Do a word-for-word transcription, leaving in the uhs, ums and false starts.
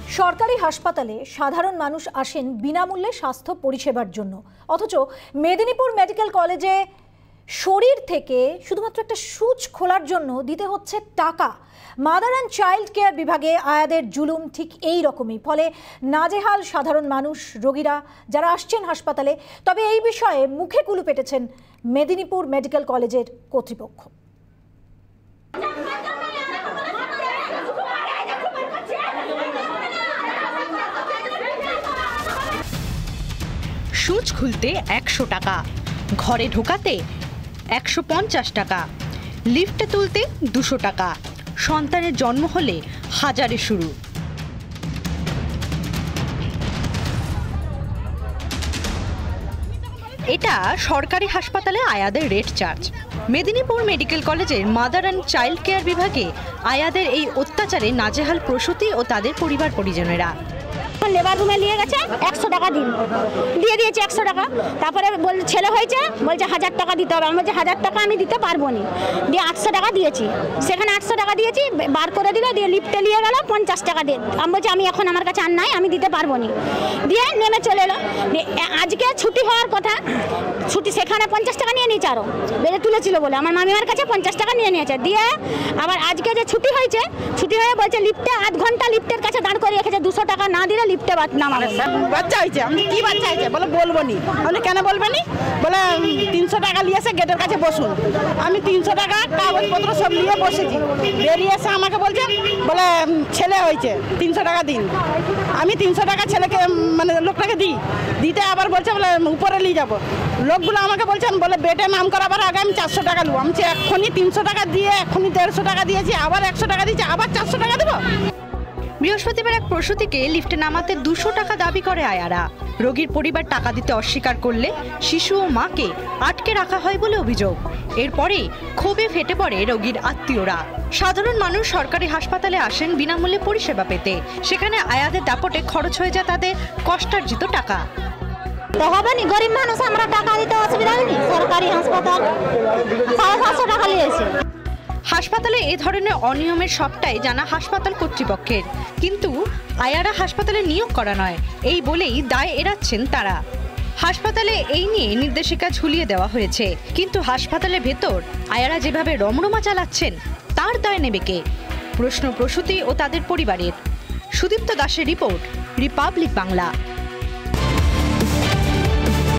সরকারি হাসপাতালে সাধারণ মানুষ আসেন বিনামূল্যে স্বাস্থ্য পরিষেবার জন্য, অথচ মেদিনীপুর মেডিকেল কলেজে শরীর থেকে শুধুমাত্র একটা সুচ খোলার জন্য দিতে হচ্ছে টাকা। মাদার অ্যান্ড চাইল্ড কেয়ার বিভাগে আয়াদের জুলুম ঠিক এই রকমই, ফলে নাজেহাল সাধারণ মানুষ, রোগীরা যারা আসছেন হাসপাতালে। তবে এই বিষয়ে মুখে কুলু পেটেছেন মেদিনীপুর মেডিকেল কলেজের কর্তৃপক্ষ। সুচ খুলতে একশো টাকা, ঘরে ঢোকাতে একশো পঞ্চাশ টাকা, লিফটে তুলতে দুশো টাকা, সন্তানের জন্ম হলে হাজারে শুরু। এটা সরকারি হাসপাতালে আয়াদের রেট চার্জ। মেদিনীপুর মেডিকেল কলেজের মাদার অ্যান্ড চাইল্ড কেয়ার বিভাগে আয়াদের এই অত্যাচারে নাজেহাল প্রসূতি ও তাদের পরিবার পরিজনেরা। লেবার রুমে নিয়ে গেছে, একশো টাকা দিন দিয়ে দিয়েছে, একশো টাকা। তারপরে বল ছেলে হয়েছে, বলছে হাজার টাকা দিতে হবে। আমি বলছি হাজার টাকা আমি দিতে পারবো না, দিয়ে আটশো টাকা দিয়েছি। সেখানে আটশো টাকা দিয়েছি, বার করে দিল, দিয়ে লিফটে নিয়ে গেল পঞ্চাশ টাকা দিয়ে। আমি বলছি আমি এখন আমার কাছে আর নাই, আমি দিতে পারবো না, দিয়ে নেমে চলে এলো। আজকে ছুটি হওয়ার কথা, ছুটি সেখানে পঞ্চাশ টাকা নিয়ে নিয়েছে, আরও বেড়ে তুলেছিল বলে আমার মামিমার কাছে পঞ্চাশ টাকা নিয়ে নিয়েছে। দিয়ে আবার আজকে যে ছুটি হয়েছে, ছুটি হয়ে বলছে লিফটে আধ ঘন্টা লিফটের কাছে দাঁড় করে রেখেছে, দুশো টাকা না দিলে লিফটে বাচ্চা হয়েছে। আমি কি বাচ্চা হয়েছে বলে বলবো নি। আপনি কেন বলবেন নি? বলে তিনশো টাকা নিয়ে এসে গেটের কাছে বসুন। আমি তিনশো টাকা কাগজপত্র সব নিয়ে বসেছি। বেরিয়ে এসে আমাকে বলছে বলে ছেলে হয়েছে, তিনশো টাকা দিন। আমি তিনশো টাকা ছেলেকে মানে লোকটাকে দিই, দিতে আবার বলছে বলে উপরে নিয়ে যাবো। লোকগুলো আমাকে বলছেন বলে বেটে নাম করাবার আগে আমি চারশো টাকা নেবো। আমি এক্ষুনি তিনশো টাকা দিয়ে এক্ষুনি দেড়শো টাকা দিয়েছি, আবার একশো টাকা দিয়েছি, আবার চারশো টাকা দেবো। বৃহস্পতিবার এক প্রসূতিকে লিফটে নামাতে দুশো টাকা দাবি করে আয়ারা। রোগীর পরিবার টাকা দিতে অস্বীকার করলে শিশু ও মাকে আটকে রাখা হয় বলে অভিযোগ। এরপরেই ক্ষোভে ফেটে পড়ে রোগীর আত্মীয়রা। সাধারণ মানুষ সরকারি হাসপাতালে আসেন বিনামূল্যে পরিষেবা পেতে, সেখানে আয়াদের দাপটে খরচ হয়ে যায় তাদের কষ্টার্জিত টাকা। হবে নি, গরিব মানুষ আমরা টাকা দিতে অসুবিধা হয়নি। সরকারি হাসপাতাল সাড়ে সাতশো টাকা নিয়েছে। হাসপাতালে এ ধরনের অনিয়মের সবটাই জানা হাসপাতাল কর্তৃপক্ষের, কিন্তু আয়ারা হাসপাতালে নিয়োগ করা নয় এই বলেই দায় এড়াচ্ছেন তারা। হাসপাতালে এই নিয়ে নির্দেশিকা ঝুলিয়ে দেওয়া হয়েছে, কিন্তু হাসপাতালের ভেতর আয়ারা যেভাবে রমরমা চালাচ্ছেন তার দায় নেবে কে? প্রশ্ন প্রসূতি ও তাদের পরিবারের। সুদীপ্ত দাসের রিপোর্ট, রিপাবলিক বাংলা।